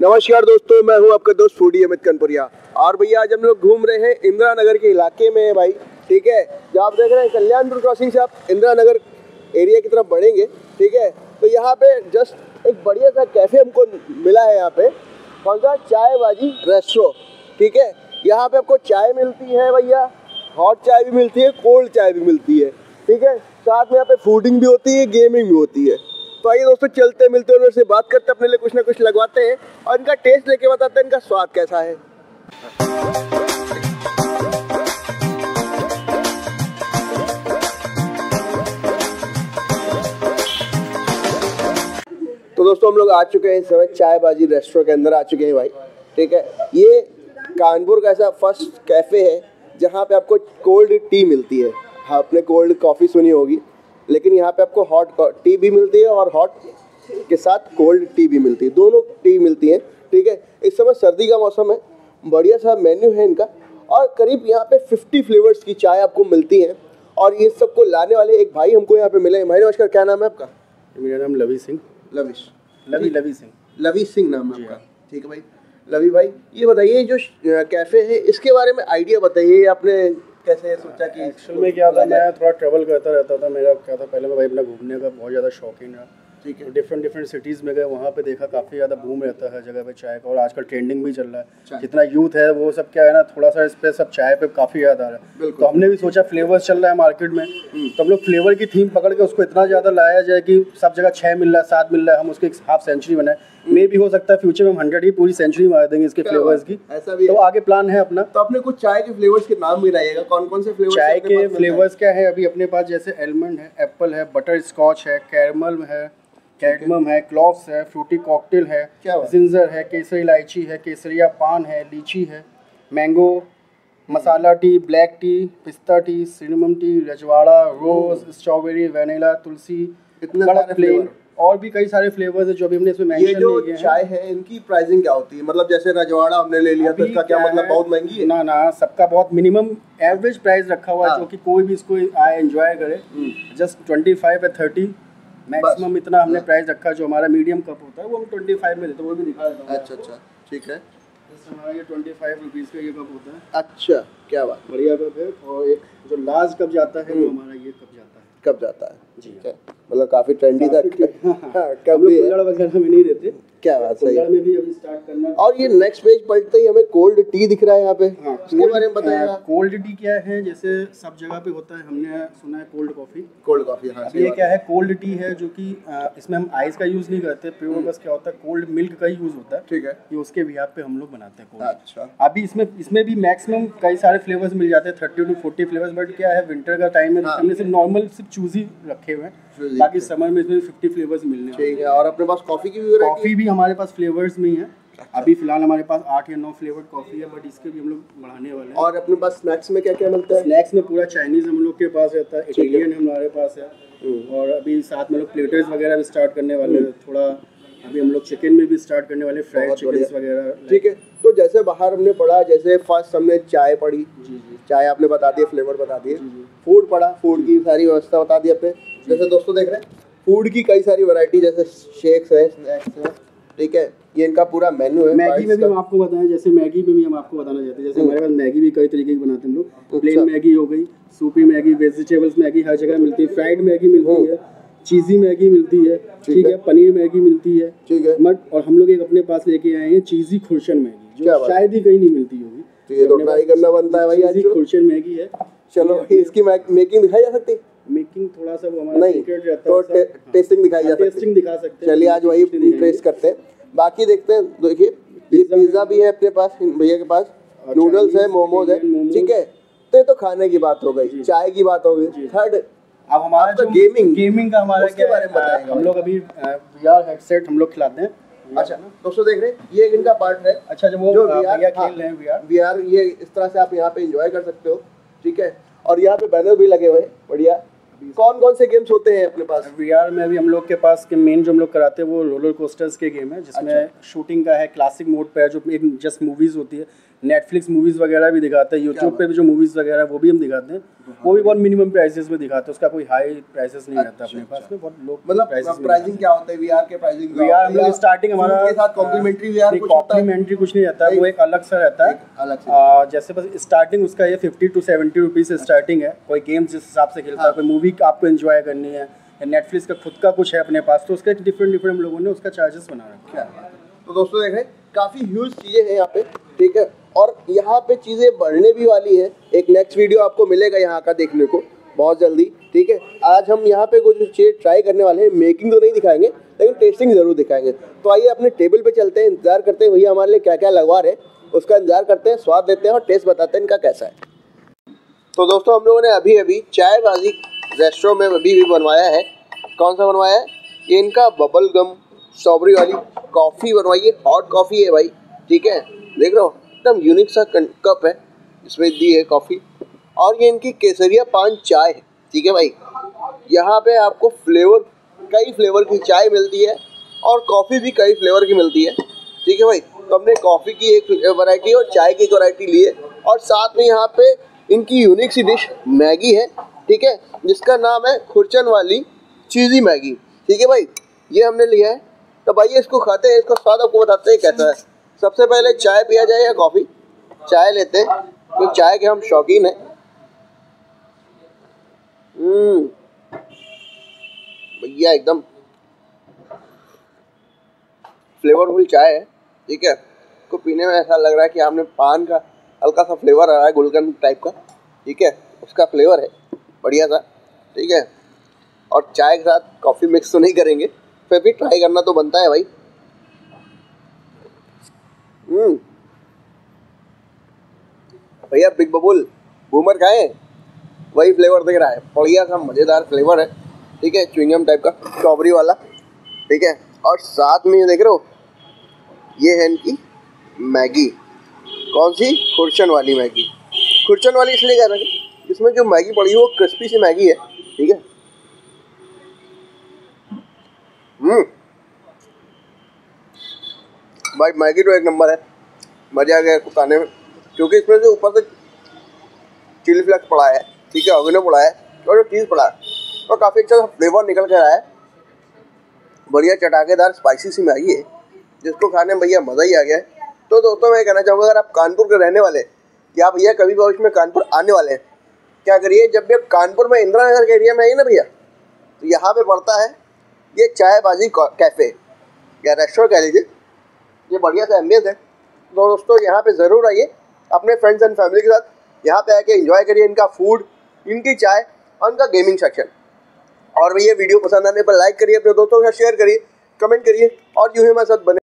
नमस्कार दोस्तों, मैं हूं आपका दोस्त फूडी अमित कनपुरिया। और भैया आज हम लोग घूम रहे हैं इंदिरा नगर के इलाके में भाई, ठीक है। जो आप देख रहे हैं कल्याणपुर क्रॉसिंग से आप इंदिरा नगर एरिया की तरफ बढ़ेंगे, ठीक है। तो यहाँ पे जस्ट एक बढ़िया सा कैफे हमको मिला है। यहाँ पे कौन सा, चाय बाजी रेस्ट्रो, ठीक है। यहाँ पे आपको चाय मिलती है भैया, हॉट चाय भी मिलती है, कोल्ड चाय भी मिलती है, ठीक है। साथ में यहाँ पे फूडिंग भी होती है, गेमिंग भी होती है। तो आइए दोस्तों, चलते मिलते हैं, उनसे बात करते हैं, अपने लिए कुछ ना कुछ लगवाते हैं और इनका टेस्ट लेके बताते हैं इनका स्वाद कैसा है। तो दोस्तों हम लोग आ चुके हैं इस समय चाय बाजी रेस्टोरेंट के अंदर आ चुके हैं भाई, ठीक है। ये कानपुर का ऐसा फर्स्ट कैफ़े है जहाँ पे आपको कोल्ड टी मिलती है। हाँ, आपने कोल्ड कॉफ़ी सुनी होगी, लेकिन यहाँ पे आपको हॉट टी भी मिलती है और हॉट के साथ कोल्ड टी भी मिलती है, दोनों टी मिलती है, ठीक है। इस समय सर्दी का मौसम है, बढ़िया सा मेन्यू है इनका और करीब यहाँ पे 50 फ्लेवर्स की चाय आपको मिलती है। और ये सबको लाने वाले एक भाई हमको यहाँ पे मिले हैं। भाई नमस्कार, क्या नाम है आपका? मेरा नाम लवी सिंह। लवी सिंह नाम है आपका, ठीक है भाई। लवी भाई, ये बताइए जो कैफ़े है इसके बारे में आइडिया बताइए, आपने कैसे सोचा कि एक्चुअल में क्या था, मैं थोड़ा ट्रैवल करता रहता था। मेरा क्या था, पहले मैं भाई अपना घूमने का बहुत ज़्यादा शौकीन रहा, ठीक है। डिफरेंट सिटीज़ में गए, वहाँ पे देखा काफ़ी ज़्यादा बूम रहता है हर जगह पे चाय का, और आजकल ट्रेंडिंग भी चल रहा है। जितना यूथ है वो सब क्या है ना, थोड़ा सा इस पे सब चाय पे काफ़ी याद आ रहा है। तो हमने भी सोचा फ्लेवर्स चल रहा है मार्केट में, तो हम लोग फ्लेवर की थीम पकड़ के उसको इतना ज़्यादा लाया जाए कि सब जगह 6 मिल रहा है, 7 मिल रहा है, हम उसको एक हाफ सेंचुरी बनाए। मे भी हो सकता है फ्यूचर में हम 100 ही पूरी सेंचुरी मार देंगे इसके फ्लेवर्स की, ऐसा भी तो आगे प्लान है अपना। तो अपने कुछ चाय के फ्लेवर्स के नाम भी लाइएगा, कौन कौन से फ्लेवर्स चाय के फ्लेवर्स क्या है अभी अपने पास? जैसे एलमंड है, एप्पल है, बटर स्कॉच है, कैरमल है, कैडमम है, क्लॉव्स है, फ्रूटी कॉकटेल है, जिंजर है, केसरी इलायची है, केसरिया पान है, लीची है, mango, masala tea, black tea, पिस्ता टी, सिनेमन टी, रजवाड़ा, रोज, स्ट्रॉबेरी, वैनिला, तुलसी, इतना प्लेन, और भी कई सारे फ्लेवर्स है जो अभी हमने इसमें मेंशन नहीं किए हैं। ये जो चाय है इनकी प्राइसिंग क्या होती है? मतलब जैसे रजवाड़ा हमने ले लिया तो इसका क्या मतलब बहुत महंगी है? ना, सबका बहुत मिनिमम एवरेज प्राइस रखा हुआ है, जो कि कोई भी इसको आए एंजॉय करे। जस्ट 25 या 30 मैक्सिमम इतना हमने प्राइस रखा है। जो हमारा मीडियम कप होता है वो हम 25 में देते हैं, वो भी दिखा देता हूँ। अच्छा, ठीक है। हमारा ये 25 रुपीज़ का ये कप होता है। अच्छा, क्या बात, बढ़िया कप है। और एक जो लार्ज कप जाता है वो हमारा ये कप जाता है जी, मतलब काफी ट्रेंडी था। कब भी वगैरह में नहीं देते, क्या बात, सही में भी अभी स्टार्ट करना। और ये नेक्स्ट पेज पलटते ही हमें कोल्ड टी दिख रहा है यहाँ पे। इसके बारे में बताइएगा। कोल्ड टी क्या है? जैसे सब जगह पे होता है, हमने सुना है कोल्ड कॉफी। हाँ, ये क्या है, कोल्ड टी है जो कि इसमें हम आइस का यूज नहीं करते, प्योर बस क्या होता है कोल्ड मिल्क का ही यूज होता है, ठीक है। ये उसके बिहार पे हम लोग बनाते हैं कोल्ड। अच्छा, अभी इसमें भी मैक्सिमम कई सारे फ्लेवर्स मिल जाते हैं, 30 to 40 फ्लेवर्स। बट क्या है, विंटर का टाइम है, हमने सिर्फ नॉर्मल सिर्फ चूजी रखे हुए हैं, बाकी समर में इसमें 50 फ्लेवर्स मिलने हैं, ठीक है। और अपने पास कॉफी की भी कॉफी भी हमारे पास फ्लेवर्स में ही है। अभी फिलहाल हमारे पास 8 या 9 फ्लेवर्ड कॉफी है, बट इसके भी हम लोग बढ़ाने वाले हैं। और अपने पास स्नैक्स में क्या क्या मिलता है? स्नैक्स में पूरा चाइनीज हम लोग के पास रहता है, इटालियन हमारे पास है, और अभी साथ में लोग प्लेटर्स वगैरह भी स्टार्ट करने वाले हैं। थोड़ा अभी हम लोग चिकन में भी स्टार्ट करने वाले, फ्राइड चिकन वगैरह, ठीक है। तो जैसे बाहर हमने पढ़ा, जैसे फर्स्ट हमने चाय पढ़ी, चाय आपने बता दिया, फ्लेवर बता दिए। फूड पढ़ा, फूड की सारी व्यवस्था बता दी आपने। जैसे दोस्तों देख रहे हैं फूड की कई सारी वैरायटी, जैसे शेक्स है, स्नैक्स है, ठीक है। ये इनका पूरा मेन्यू है। मैगी में भी हम आपको बताएं, जैसे मैगी में भी हम आपको बताना चाहते हैं। जैसे हमारे पास मैगी भी कई तरीके की बनाते हैं हम लोग। प्लेन मैगी हो गई, सूपी मैगी, वेजिटेबल्स मैगी हर जगह मिलती है, फ्राइड मैगी मिलती है, चीज़ी मैगी मिलती है, ठीक है, पनीर मैगी मिलती है, ठीक है। बट और हम लोग एक अपने पास लेके आए हैं चीज़ी खुर्शन मैगी, जो शायद ही कहीं नहीं मिलती होगी, तो ये तो ट्राई करना बनता है भाई। चीज़ी खुर्शन मैगी है। चलो, इसकी मेकिंग दिखाई जा सकती है? मेकिंग थोड़ा सा वो हमारा सीक्रेट रहता है, तो टेस्टिंग दिखाई जा सकती है, टेस्टिंग दिखा सकते हैं। चलिए आज वही टेस्ट करते हैं। बाकी देखते हैं। देखिए ये पिज्जा भी है अपने पास, भैया के पास नूडल्स है, मोमोज है, ठीक है। तो ये तो खाने की बात हो गई, चाय की बात हो गई। थर्ड, अब हमारा जो गेमिंग का हमारा उसके बारे में बताएंगे। हम लोग अभी VR हेडसेट हम लोग खिलाते हैं। अच्छा, दोस्तों देख रहे हैं ये इनका पार्ट है। अच्छा, जब वो भैया खेल रहे हैं VR, ये इस तरह से आप यहाँ पे एंजॉय कर सकते हो, ठीक है। और यहाँ पे बैनर भी लगे हुए हैं, बढ़िया। कौन कौन से गेम्स होते हैं अपने पास? VR में अभी हम लोग के पास के मेन जो हम लोग कराते हैं वो रोलर कोस्टर्स के गेम है, जिसमें शूटिंग का है, क्लासिक मोड पे है, जो एक जस्ट मूवीज होती है, नेटफ्लिक्स मूवीज़ वगैरह भी दिखाते हैं, यूट्यूब पे भी जो मूवीज़ वगैरह वो भी हम दिखाते हैं, वो भी बहुत मिनिमम प्राइसेस में दिखाते हैं, उसका कोई हाई प्राइसेस नहीं रहता अपने पास में, बहुत लोग मतलब प्राइसिंग क्या होता है वीआर के प्राइसिंग? वीआर हम लोग स्टार्टिंग हमारा के साथ कॉम्प्लीमेंट्री वीआर कुछ होता है? कॉम्प्लीमेंट्री कुछ नहीं रहता है, वो एक अलग सा रहता है, अलग से। जैसे बस स्टार्टिंग उसका ये 50 to 70 रुपीज़ से स्टार्टिंग है। कोई गेम्स जिस हिसाब से खेलता है, कोई मूवी आपको एंजॉय करनी है, या नेटफ्लिक्स का खुद का कुछ है अपने पास, तो उसके डिफरेंट हम लोगों ने उसका चार्जेस बना रखा है। तो दोस्तों देखें काफ़ी ह्यूज चीज़ें हैं यहाँ पे, ठीक है, और यहाँ पे चीज़ें बढ़ने भी वाली है। एक नेक्स्ट वीडियो आपको मिलेगा यहाँ का देखने को बहुत जल्दी, ठीक है। आज हम यहाँ पे कुछ चीज़ ट्राई करने वाले हैं, मेकिंग तो नहीं दिखाएंगे लेकिन टेस्टिंग ज़रूर दिखाएंगे। तो आइए अपने टेबल पे चलते हैं, इंतजार करते हैं भैया हमारे लिए क्या क्या लगवा रहे हैं, उसका इंतजार करते हैं, स्वाद देते हैं और टेस्ट बताते हैं इनका कैसा है। तो दोस्तों हम लोगों ने अभी अभी चायबाजी रेस्टोरेंट में अभी भी बनवाया है। कौन सा बनवाया है? ये इनका बबल गम स्ट्रॉबेरी वाली कॉफ़ी बनवाई है, हॉट कॉफ़ी है भाई, ठीक है, देख रहे हो एकदम यूनिक सा कप है, इसमें दी है कॉफ़ी। और ये इनकी केसरिया पान चाय है, ठीक है भाई। यहाँ पे आपको कई फ्लेवर की चाय मिलती है और कॉफ़ी भी कई फ्लेवर की मिलती है, ठीक है भाई। तो हमने कॉफ़ी की एक वैरायटी और चाय की एक वैरायटी ली है, और साथ में यहाँ पे इनकी यूनिक सी डिश मैगी है, ठीक है, जिसका नाम है खुरचन वाली चीज़ी मैगी, ठीक है भाई। ये हमने लिया है, तो भाई इसको खाते हैं, इसका स्वाद आपको बताते हैं कैसा है। सबसे पहले चाय पिया जाए या कॉफ़ी? चाय लेते हैं, तो चाय के हम शौकीन हैं। भैया एकदम फ्लेवरफुल चाय है, ठीक है। इसको पीने में ऐसा लग रहा है कि आपने पान का हल्का सा फ्लेवर आ रहा है, गुलकंद टाइप का, ठीक है, उसका फ्लेवर है बढ़िया सा, ठीक है। और चाय के साथ कॉफ़ी मिक्स तो नहीं करेंगे, फिर भी ट्राई करना तो बनता है भाई। भैया बिग बबुल बूमर खाए, वही फ्लेवर दिख रहा है, बढ़िया सा मज़ेदार फ्लेवर है, ठीक है, च्युइंगम टाइप का स्ट्रॉबेरी वाला, ठीक है। और साथ में ये देख रहे हो, ये है इनकी मैगी, कौन सी? खुरचन वाली मैगी। खुरचन वाली इसलिए कह रहे हैं, इसमें जो मैगी पड़ी है वो क्रिस्पी सी मैगी है, ठीक है। भाई मैगी तो एक नंबर है, मज़ा आ गया इसको खाने में, क्योंकि इसमें से ऊपर से चिली फ्लेक्स पड़ा है, ठीक है, ऑर्गेनो पड़ा है और जो चीज़ पड़ा है, और काफ़ी अच्छा सा फ्लेवर निकल कर आया है। बढ़िया चटाकेदार स्पाइसी सी मैगी है, जिसको खाने में भैया मज़ा ही आ गया है। तो दोस्तों मैं कहना चाहूँगा, अगर आप कानपुर के रहने वाले या भैया कभी भविष्य में कानपुर आने वाले हैं, क्या करिए, जब भी आप कानपुर में इंदिरा नगर के एरिया में आइए ना भैया, तो यहाँ पे पड़ता है ये चायबाजी कैफ़े या रेस्टोरेंट कह लीजिए, ये बढ़िया सा एम्बियंस है। तो दोस्तों यहाँ पे ज़रूर आइए अपने फ्रेंड्स एंड फैमिली के साथ, यहाँ पे आके एंजॉय करिए इनका फूड, इनकी चाय और इनका गेमिंग सेक्शन। और भैया वीडियो पसंद आने पर लाइक करिए, अपने दोस्तों के साथ शेयर करिए, कमेंट करिए, और यूँ ही हमारे साथ बने